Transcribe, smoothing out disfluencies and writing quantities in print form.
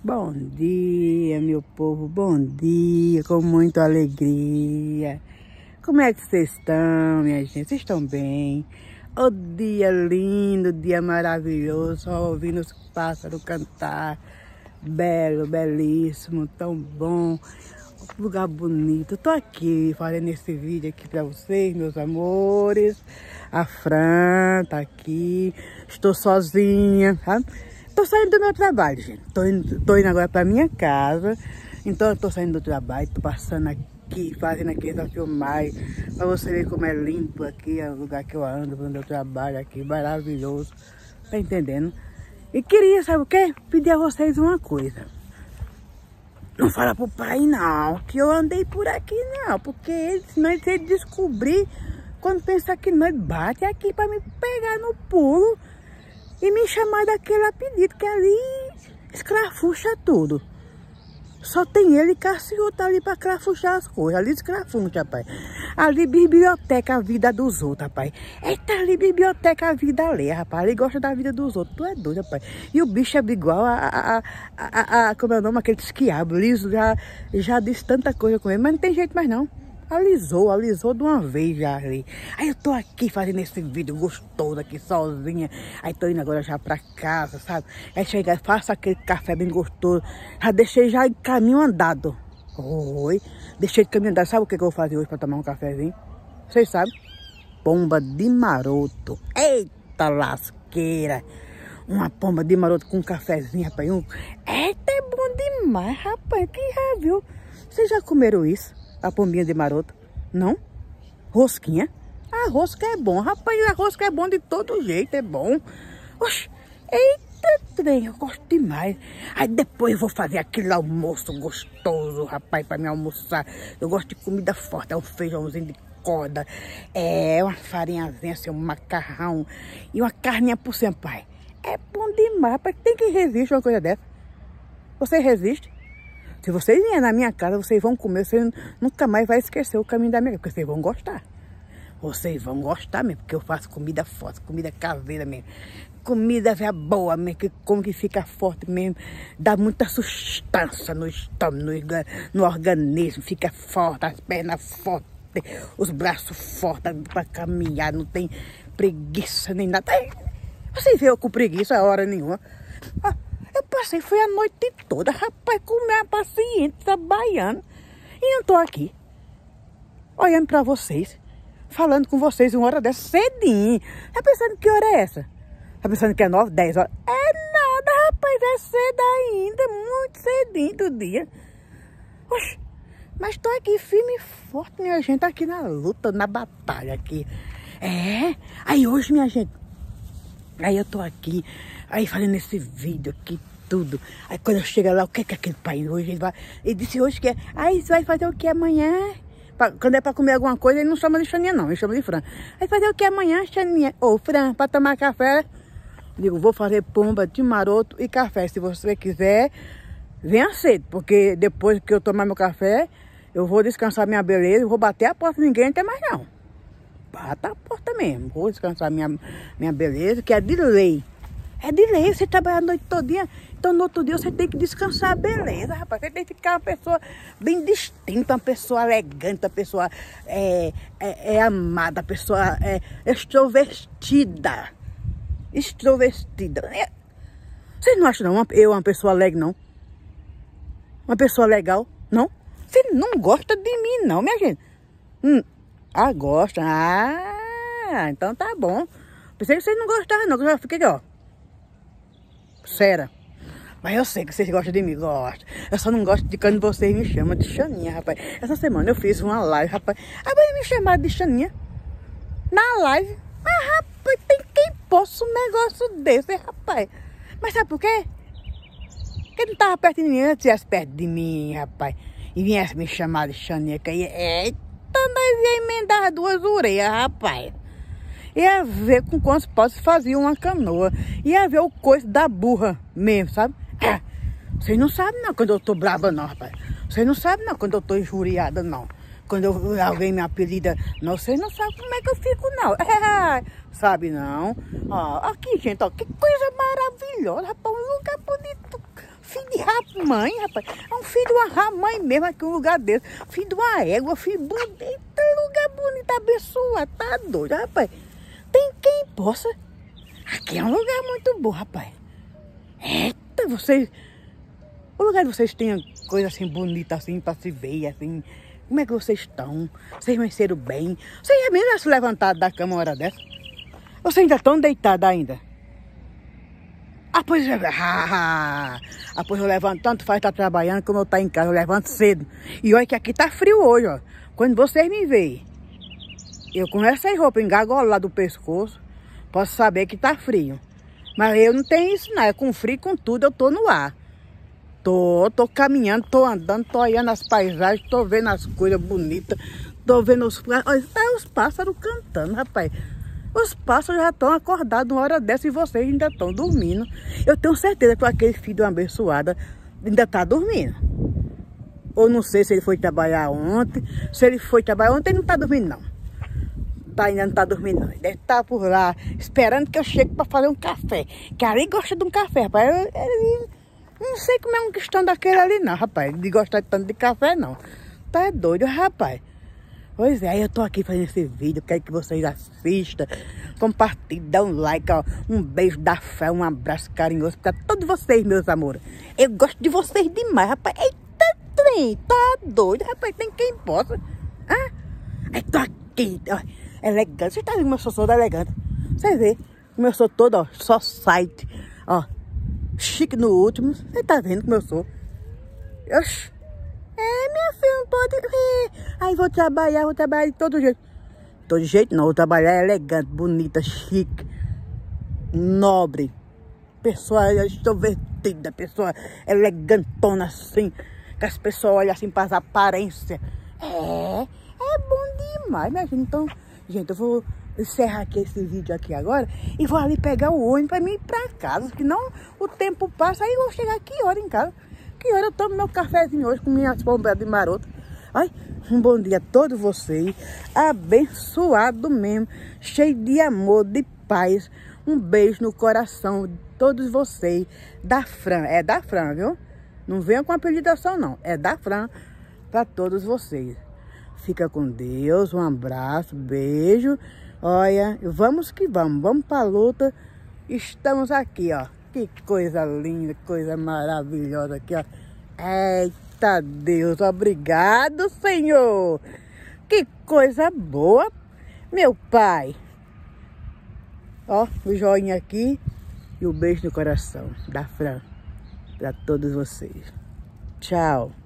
Bom dia, meu povo, bom dia, com muita alegria. Como é que vocês estão, minha gente? Vocês estão bem? O dia lindo, dia maravilhoso, só ouvindo os pássaros cantar. Belo, belíssimo, tão bom. Lugar bonito. Tô aqui fazendo esse vídeo aqui pra vocês, meus amores. A Fran tá aqui. Estou sozinha, sabe? Tô saindo do meu trabalho, gente. Tô indo agora pra minha casa. Então eu tô saindo do trabalho, tô passando aqui, fazendo aqui essa filmagem. Pra você ver como é limpo aqui, é o lugar que eu ando, onde eu trabalho aqui. Maravilhoso. Tá entendendo? E queria, sabe o quê? Pedir a vocês uma coisa. Não fala pro pai não, que eu andei por aqui não. Porque senão ele descobrir, quando pensar que nós bate aqui pra me pegar no pulo. E me chamar daquele apelido, que ali escrafucha tudo. Só tem ele e Cassiota ali pra crafuchar as coisas. Ali escrafuncha, rapaz. Ali biblioteca a vida dos outros, rapaz. Eita, ali biblioteca a vida alheia, rapaz. Ali gosta da vida dos outros. Tu é doido, rapaz. E o bicho é igual como é o nome? Aquele quiabo. Liso já disse tanta coisa com ele, mas não tem jeito mais não. Alisou de uma vez já ali. Aí eu tô aqui fazendo esse vídeo gostoso aqui sozinha. Aí tô indo agora já pra casa, sabe? Aí chega, faço aquele café bem gostoso. Já deixei já em caminho andado. Oi, deixei de caminho andado. Sabe o que eu vou fazer hoje pra tomar um cafezinho? Vocês sabem? Pomba de maroto. Eita lasqueira. Uma pomba de maroto com um cafezinho, rapaz. Eita, é bom demais, rapaz. Quem já viu? Vocês já comeram isso? A pombinha de maroto? Não? Rosquinha? A rosca é bom, rapaz. A rosca é bom de todo jeito, é bom. Oxe, eita trem, eu gosto demais. Aí depois eu vou fazer aquele almoço gostoso, rapaz, pra me almoçar. Eu gosto de comida forte, é um feijãozinho de corda, é uma farinhazinha, assim, um macarrão e uma carninha por cima, pai. É bom demais, rapaz. Tem que resistir uma coisa dessa. Você resiste? Se vocês vierem na minha casa, vocês vão comer, vocês nunca mais vão esquecer o caminho da minha casa, porque vocês vão gostar. Vocês vão gostar mesmo, porque eu faço comida forte, comida caseira mesmo. Comida boa mesmo, que como que fica forte mesmo, dá muita sustância no estômago, no organismo, fica forte, as pernas fortes, os braços fortes para caminhar, não tem preguiça nem nada. Vocês veem eu com preguiça a hora nenhuma. Eu passei, foi a noite toda, rapaz, com minha paciente, trabalhando. E eu tô aqui, olhando pra vocês, falando com vocês uma hora dessa, cedinho. Tá pensando que hora é essa? Tá pensando que é 9, 10 horas? É nada, rapaz, é cedo ainda, muito cedinho do dia. Oxe, mas tô aqui firme e forte, minha gente, tá aqui na luta, na batalha aqui. Aí hoje, minha gente, aí eu tô aqui, aí fazendo esse vídeo aqui, tudo. Aí quando eu chego lá, o que é aquele pai hoje? Ele disse hoje que é, aí você vai fazer o que amanhã? Quando é pra comer alguma coisa, ele não chama de Xaninha não, ele chama de Fran. Aí fazer o que amanhã, Xaninha? Ô, Fran, pra tomar café? Digo, vou fazer pomba de maroto e café. Se você quiser, venha cedo, porque depois que eu tomar meu café, eu vou descansar minha beleza, eu vou bater a porta, ninguém não tem mais não. Bata a porta mesmo, vou descansar minha beleza, que é de lei. É de lei, você trabalha a noite todinha, então no outro dia você tem que descansar a beleza, rapaz. Você tem que ficar uma pessoa bem distinta, uma pessoa elegante, uma pessoa amada, uma pessoa extrovertida. Extrovertida. Vocês não acham não, eu uma pessoa alegre não? Uma pessoa legal, não? Você não gosta de mim não, minha gente. Gosta? Então tá bom. Pensei que vocês não gostavam não, que eu já fiquei, ó. Sério. Mas eu sei que vocês gostam de mim, gostam. Eu só não gosto de quando vocês me chamam de Xaninha, rapaz. Essa semana eu fiz uma live, rapaz. Aí me chamaram de Xaninha na live. Mas, rapaz, tem quem possa um negócio desse, rapaz. Mas sabe por quê? Porque não tava perto de mim, eu estivesse perto de mim, rapaz. E viesse me chamar de Xaninha, que aí, eita, nós ia emendar 2 orelhas, rapaz. Ia ver com quantos paus fazia uma canoa. Ia ver o coice da burra mesmo, sabe? Vocês não sabem não quando eu tô brava não, rapaz. Vocês não sabem não quando eu tô injuriada não. Quando alguém me apelida, não, vocês não sabem como é que eu fico não. Sabe não? Ó, aqui gente, ó, que coisa maravilhosa, rapaz. Um lugar bonito, filho de mãe, rapaz. É um filho de uma mãe mesmo aqui, um lugar desse. Filho de uma égua, filho bonito, lugar bonito, abençoado, tá doido, rapaz. Tem quem possa. Aqui é um lugar muito bom, rapaz. Eita, vocês... O lugar de vocês tem coisa assim bonita assim pra se ver, assim. Como é que vocês estão? Vocês amanheceram bem? Vocês já mesmo se levantaram da cama uma hora dessa? Vocês ainda estão deitados ainda? Pois eu levanto, tanto faz estar trabalhando como eu estar em casa, eu levanto cedo. E olha que aqui tá frio hoje, ó. Quando vocês me veem, eu com essas roupas engagoladas do pescoço, posso saber que tá frio. Mas eu não tenho isso não, é com frio, com tudo, eu tô no ar. Tô caminhando, tô andando, tô olhando as paisagens, tô vendo as coisas bonitas, tô vendo os pássaros cantando, rapaz. Os pássaros já estão acordados uma hora dessa e vocês ainda estão dormindo. Eu tenho certeza que aquele filho de uma abençoada ainda está dormindo. Ou não sei se ele foi trabalhar ontem. Se ele foi trabalhar ontem, ele não está dormindo, não. Ainda não está dormindo, não. Ele deve estar por lá, esperando que eu chegue para fazer um café. Que ali gosta de um café, rapaz. Ele não sei como é uma questão daquele ali, não, rapaz. De gostar tanto de café, não. Tá doido, rapaz. Pois é, eu tô aqui fazendo esse vídeo, quero que vocês assistam, compartilhem, dão um like, ó, um beijo da fé, um abraço carinhoso pra todos vocês, meus amores. Eu gosto de vocês demais, rapaz. Eita trem, tá doido, rapaz, tem quem possa. Eu tô aqui, ó, elegante. Você tá vendo como eu sou toda elegante? Você vê como eu sou toda, ó, só site, ó, chique no último. Você tá vendo como eu sou? Oxi. Minha filha, não pode ver. Aí vou trabalhar de todo jeito. Todo jeito não, vou trabalhar elegante, bonita, chique, nobre. Pessoa extrovertida, pessoa elegantona assim. Que as pessoas olham assim para as aparências. É bom demais, minha gente. Então, gente, eu vou encerrar aqui esse vídeo aqui agora e vou ali pegar o ônibus para mim ir para casa. Senão o tempo passa, aí eu vou chegar aqui hora em casa. Que hora eu tomo meu cafezinho hoje com minhas bombas de maroto. Ai, um bom dia a todos vocês. Abençoado mesmo. Cheio de amor, de paz. Um beijo no coração de todos vocês. Da Fran. É da Fran, viu? Não venha com apelidação, não. É da Fran para todos vocês. Fica com Deus. Um abraço, beijo. Olha, vamos que vamos. Vamos para a luta. Estamos aqui, ó. Que coisa linda, coisa maravilhosa aqui, ó. Eita Deus, obrigado, Senhor. Que coisa boa, meu Pai. Ó, o joinha aqui e o beijo no coração da Fran para todos vocês. Tchau.